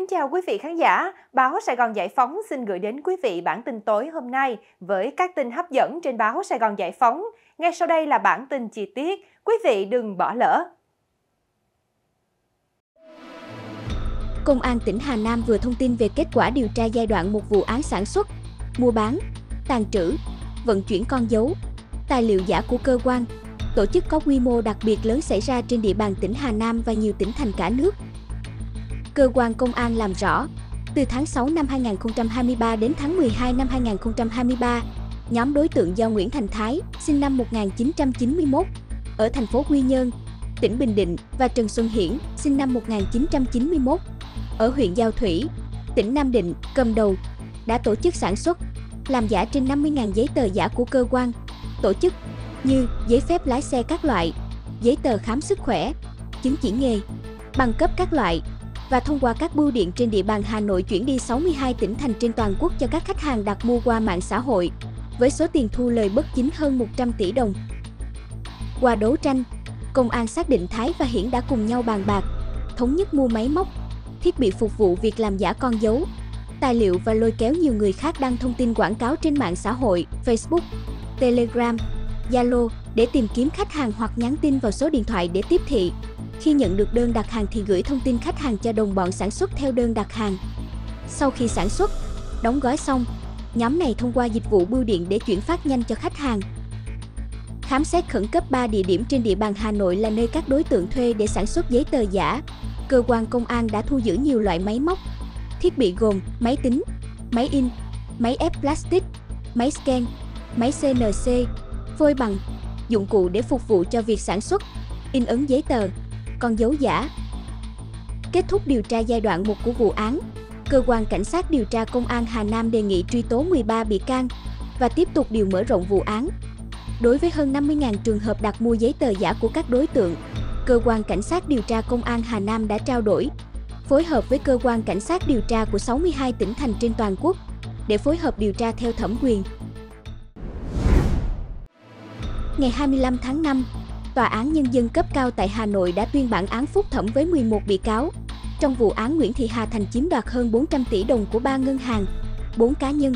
chào quý vị khán giả, báo Sài Gòn Giải Phóng xin gửi đến quý vị bản tin tối hôm nay với các tin hấp dẫn trên báo Sài Gòn Giải Phóng. Ngay sau đây là bản tin chi tiết, quý vị đừng bỏ lỡ. Công an tỉnh Hà Nam vừa thông tin về kết quả điều tra giai đoạn một vụ án sản xuất, mua bán, tàng trữ, vận chuyển con dấu, tài liệu giả của cơ quan, tổ chức có quy mô đặc biệt lớn xảy ra trên địa bàn tỉnh Hà Nam và nhiều tỉnh thành cả nước. Cơ quan công an làm rõ, từ tháng 6 năm 2023 đến tháng 12 năm 2023, nhóm đối tượng do Nguyễn Thành Thái, sinh năm 1991, ở thành phố Quy Nhơn, tỉnh Bình Định và Trần Xuân Hiển, sinh năm 1991, ở huyện Giao Thủy, tỉnh Nam Định, cầm đầu, đã tổ chức sản xuất, làm giả trên 50.000 giấy tờ giả của cơ quan, tổ chức như giấy phép lái xe các loại, giấy tờ khám sức khỏe, chứng chỉ nghề, bằng cấp các loại, và thông qua các bưu điện trên địa bàn Hà Nội chuyển đi 62 tỉnh thành trên toàn quốc cho các khách hàng đặt mua qua mạng xã hội, với số tiền thu lời bất chính hơn 100 tỷ đồng. Qua đấu tranh, công an xác định Thái và Hiển đã cùng nhau bàn bạc, thống nhất mua máy móc, thiết bị phục vụ việc làm giả con dấu, tài liệu và lôi kéo nhiều người khác đăng thông tin quảng cáo trên mạng xã hội, Facebook, Telegram, Zalo để tìm kiếm khách hàng hoặc nhắn tin vào số điện thoại để tiếp thị. Khi nhận được đơn đặt hàng thì gửi thông tin khách hàng cho đồng bọn sản xuất theo đơn đặt hàng. Sau khi sản xuất, đóng gói xong, nhóm này thông qua dịch vụ bưu điện để chuyển phát nhanh cho khách hàng. Khám xét khẩn cấp 3 địa điểm trên địa bàn Hà Nội là nơi các đối tượng thuê để sản xuất giấy tờ giả. Cơ quan công an đã thu giữ nhiều loại máy móc, thiết bị gồm máy tính, máy in, máy ép plastic, máy scan, máy CNC, phôi bằng, dụng cụ để phục vụ cho việc sản xuất, in ấn giấy tờ, con dấu giả. Kết thúc điều tra giai đoạn 1 của vụ án, cơ quan cảnh sát điều tra công an Hà Nam đề nghị truy tố 13 bị can và tiếp tục điều mở rộng vụ án. Đối với hơn 50.000 trường hợp đặt mua giấy tờ giả của các đối tượng, cơ quan cảnh sát điều tra công an Hà Nam đã trao đổi, phối hợp với cơ quan cảnh sát điều tra của 62 tỉnh thành trên toàn quốc để phối hợp điều tra theo thẩm quyền. Ngày 25 tháng 5, Tòa án Nhân dân cấp cao tại Hà Nội đã tuyên bản án phúc thẩm với 11 bị cáo trong vụ án Nguyễn Thị Hà Thành chiếm đoạt hơn 400 tỷ đồng của 3 ngân hàng, 4 cá nhân.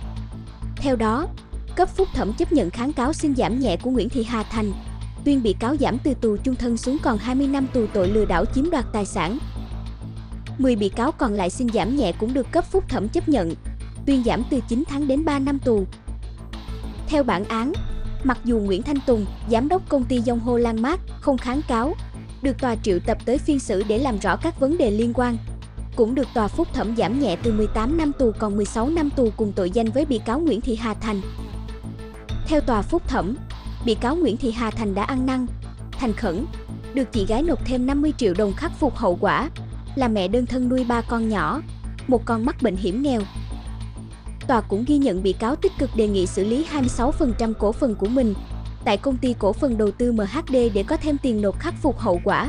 Theo đó, cấp phúc thẩm chấp nhận kháng cáo xin giảm nhẹ của Nguyễn Thị Hà Thành, tuyên bị cáo giảm từ tù chung thân xuống còn 20 năm tù tội lừa đảo chiếm đoạt tài sản. 10 bị cáo còn lại xin giảm nhẹ cũng được cấp phúc thẩm chấp nhận, tuyên giảm từ 9 tháng đến 3 năm tù. Theo bản án, mặc dù Nguyễn Thanh Tùng, giám đốc công ty Yonhap Landmark, không kháng cáo, được tòa triệu tập tới phiên xử để làm rõ các vấn đề liên quan, cũng được tòa phúc thẩm giảm nhẹ từ 18 năm tù còn 16 năm tù cùng tội danh với bị cáo Nguyễn Thị Hà Thành. Theo tòa phúc thẩm, bị cáo Nguyễn Thị Hà Thành đã ăn năn, thành khẩn, được chị gái nộp thêm 50 triệu đồng khắc phục hậu quả, là mẹ đơn thân nuôi 3 con nhỏ, một con mắc bệnh hiểm nghèo. Tòa cũng ghi nhận bị cáo tích cực đề nghị xử lý 26% cổ phần của mình tại công ty cổ phần đầu tư MHD để có thêm tiền nộp khắc phục hậu quả.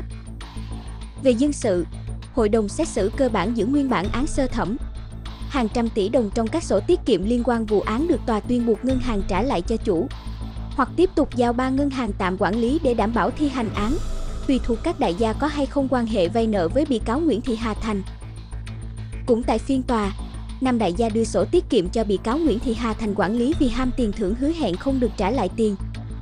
Về dân sự, hội đồng xét xử cơ bản giữ nguyên bản án sơ thẩm. Hàng trăm tỷ đồng trong các sổ tiết kiệm liên quan vụ án được tòa tuyên buộc ngân hàng trả lại cho chủ, hoặc tiếp tục giao 3 ngân hàng tạm quản lý để đảm bảo thi hành án, tùy thuộc các đại gia có hay không quan hệ vay nợ với bị cáo Nguyễn Thị Hà Thành. Cũng tại phiên tòa, 5 đại gia đưa sổ tiết kiệm cho bị cáo Nguyễn Thị Hà Thành quản lý vì ham tiền thưởng hứa hẹn không được trả lại tiền.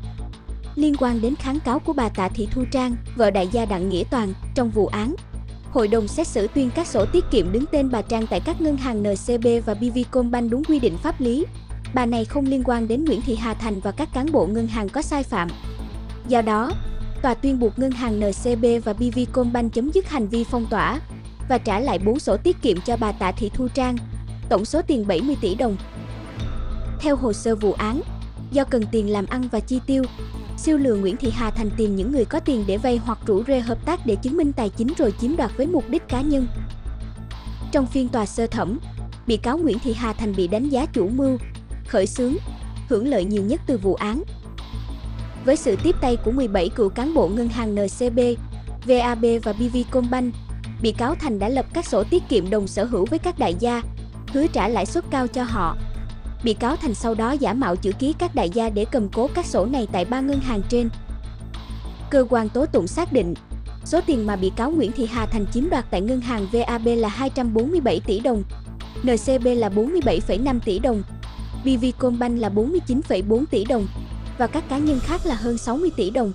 Liên quan đến kháng cáo của bà Tạ Thị Thu Trang, vợ đại gia Đặng Nghĩa Toàn, trong vụ án, hội đồng xét xử tuyên các sổ tiết kiệm đứng tên bà Trang tại các ngân hàng NCB và BVcombank đúng quy định pháp lý. Bà này không liên quan đến Nguyễn Thị Hà Thành và các cán bộ ngân hàng có sai phạm. Do đó, tòa tuyên buộc ngân hàng NCB và BVcombank chấm dứt hành vi phong tỏa và trả lại 4 sổ tiết kiệm cho bà Tạ Thị Thu Trang, tổng số tiền 70 tỷ đồng. Theo hồ sơ vụ án, do cần tiền làm ăn và chi tiêu, siêu lừa Nguyễn Thị Hà Thành tìm những người có tiền để vay hoặc rủ rê hợp tác để chứng minh tài chính rồi chiếm đoạt với mục đích cá nhân. Trong phiên tòa sơ thẩm, bị cáo Nguyễn Thị Hà Thành bị đánh giá chủ mưu, khởi xướng, hưởng lợi nhiều nhất từ vụ án. Với sự tiếp tay của 17 cựu cán bộ ngân hàng NCB, VAB và BVcombank, bị cáo Thành đã lập các sổ tiết kiệm đồng sở hữu với các đại gia, hứa trả lãi suất cao cho họ. Bị cáo Thành sau đó giả mạo chữ ký các đại gia để cầm cố các sổ này tại 3 ngân hàng trên. Cơ quan tố tụng xác định, Số tiền mà bị cáo Nguyễn Thị Hà Thành chiếm đoạt tại ngân hàng VAB là 247 tỷ đồng, NCB là 47,5 tỷ đồng, BVcombank là 49,4 tỷ đồng và các cá nhân khác là hơn 60 tỷ đồng.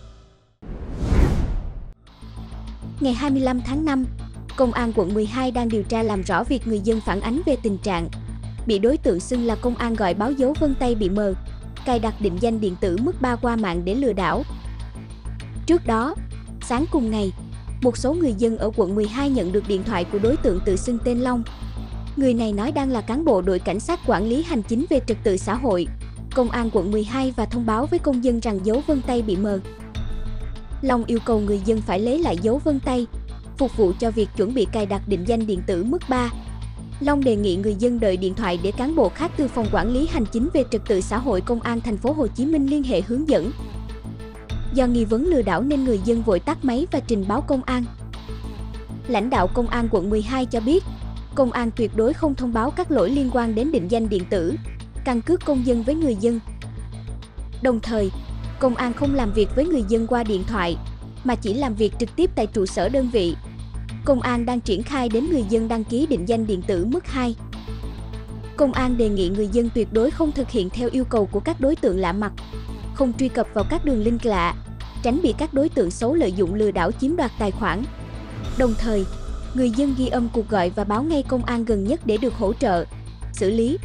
Ngày 25 tháng 5, Công an quận 12 đang điều tra làm rõ việc người dân phản ánh về tình trạng bị đối tượng xưng là công an gọi báo dấu vân tay bị mờ, cài đặt định danh điện tử mức 3 qua mạng để lừa đảo. Trước đó, sáng cùng ngày, một số người dân ở quận 12 nhận được điện thoại của đối tượng tự xưng tên Long. Người này nói đang là cán bộ đội cảnh sát quản lý hành chính về trật tự xã hội, Công an quận 12 và thông báo với công dân rằng dấu vân tay bị mờ. Long yêu cầu người dân phải lấy lại dấu vân tay, phục vụ cho việc chuẩn bị cài đặt định danh điện tử mức 3. Long đề nghị người dân đợi điện thoại để cán bộ khác từ phòng quản lý hành chính về trật tự xã hội Công an thành phố Hồ Chí Minh liên hệ hướng dẫn. Do nghi vấn lừa đảo nên người dân vội tắt máy và trình báo công an. Lãnh đạo Công an quận 12 cho biết, công an tuyệt đối không thông báo các lỗi liên quan đến định danh điện tử, căn cước công dân với người dân. Đồng thời, công an không làm việc với người dân qua điện thoại, mà chỉ làm việc trực tiếp tại trụ sở đơn vị. Công an đang triển khai đến người dân đăng ký định danh điện tử mức 2. Công an đề nghị người dân tuyệt đối không thực hiện theo yêu cầu của các đối tượng lạ mặt, không truy cập vào các đường link lạ, tránh bị các đối tượng xấu lợi dụng lừa đảo chiếm đoạt tài khoản. Đồng thời, người dân ghi âm cuộc gọi và báo ngay công an gần nhất để được hỗ trợ, xử lý.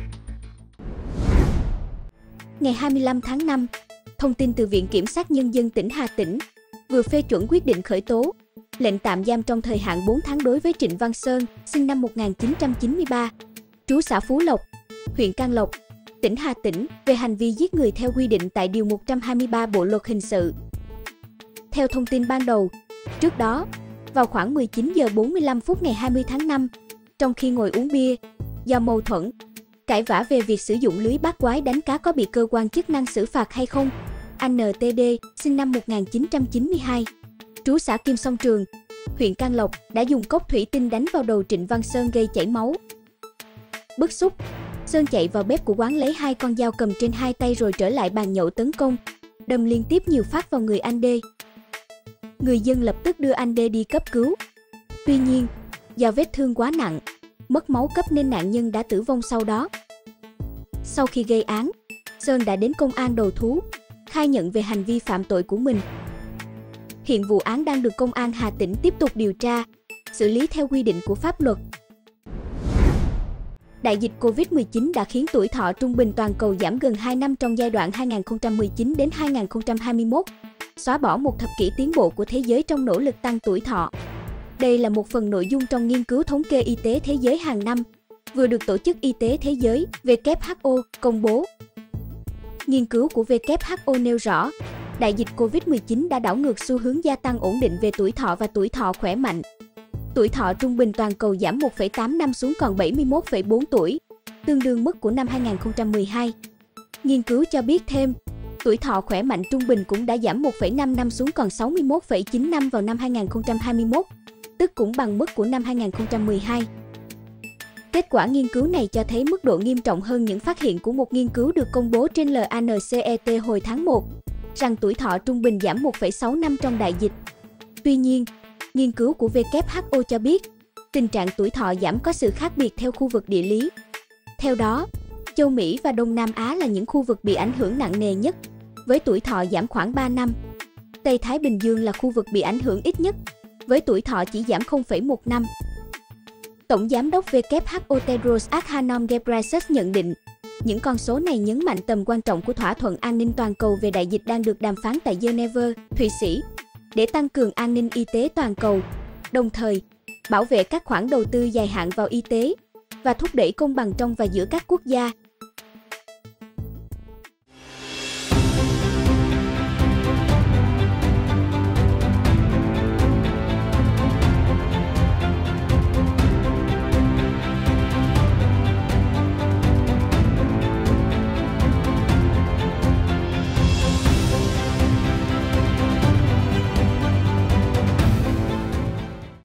Ngày 25 tháng 5, thông tin từ Viện Kiểm sát Nhân dân tỉnh Hà Tĩnh vừa phê chuẩn quyết định khởi tố, lệnh tạm giam trong thời hạn 4 tháng đối với Trịnh Văn Sơn, sinh năm 1993, trú xã Phú Lộc, huyện Can Lộc, tỉnh Hà Tĩnh về hành vi giết người theo quy định tại Điều 123 Bộ Luật Hình sự. Theo thông tin ban đầu, trước đó, vào khoảng 19 giờ 45 phút ngày 20 tháng 5, trong khi ngồi uống bia, do mâu thuẫn, cãi vã về việc sử dụng lưới bắt quái đánh cá có bị cơ quan chức năng xử phạt hay không, anh NTD, sinh năm 1992, trú xã Kim Song Trường, huyện Can Lộc đã dùng cốc thủy tinh đánh vào đầu Trịnh Văn Sơn gây chảy máu. Bức xúc, Sơn chạy vào bếp của quán lấy 2 con dao cầm trên 2 tay rồi trở lại bàn nhậu tấn công, đâm liên tiếp nhiều phát vào người anh D. Người dân lập tức đưa anh D đi cấp cứu. Tuy nhiên, do vết thương quá nặng, mất máu cấp nên nạn nhân đã tử vong sau đó. Sau khi gây án, Sơn đã đến công an đầu thú, khai nhận về hành vi phạm tội của mình. Hiện vụ án đang được Công an Hà Tĩnh tiếp tục điều tra, xử lý theo quy định của pháp luật. Đại dịch Covid-19 đã khiến tuổi thọ trung bình toàn cầu giảm gần 2 năm trong giai đoạn 2019 đến 2021, xóa bỏ một thập kỷ tiến bộ của thế giới trong nỗ lực tăng tuổi thọ. Đây là một phần nội dung trong nghiên cứu thống kê y tế thế giới hàng năm, vừa được Tổ chức Y tế Thế giới WHO công bố. Nghiên cứu của WHO nêu rõ, đại dịch Covid-19 đã đảo ngược xu hướng gia tăng ổn định về tuổi thọ và tuổi thọ khỏe mạnh. Tuổi thọ trung bình toàn cầu giảm 1,8 năm xuống còn 71,4 tuổi, tương đương mức của năm 2012. Nghiên cứu cho biết thêm, tuổi thọ khỏe mạnh trung bình cũng đã giảm 1,5 năm xuống còn 61,9 năm vào năm 2021, tức cũng bằng mức của năm 2012. Kết quả nghiên cứu này cho thấy mức độ nghiêm trọng hơn những phát hiện của một nghiên cứu được công bố trên LANCET hồi tháng 1, rằng tuổi thọ trung bình giảm 1,6 năm trong đại dịch. Tuy nhiên, nghiên cứu của WHO cho biết, tình trạng tuổi thọ giảm có sự khác biệt theo khu vực địa lý. Theo đó, châu Mỹ và Đông Nam Á là những khu vực bị ảnh hưởng nặng nề nhất, với tuổi thọ giảm khoảng 3 năm. Tây Thái Bình Dương là khu vực bị ảnh hưởng ít nhất, với tuổi thọ chỉ giảm 0,1 năm. Tổng Giám đốc WHO Tedros Adhanom Ghebreyesus nhận định, những con số này nhấn mạnh tầm quan trọng của thỏa thuận an ninh toàn cầu về đại dịch đang được đàm phán tại Geneva, Thụy Sĩ, để tăng cường an ninh y tế toàn cầu, đồng thời bảo vệ các khoản đầu tư dài hạn vào y tế và thúc đẩy công bằng trong và giữa các quốc gia.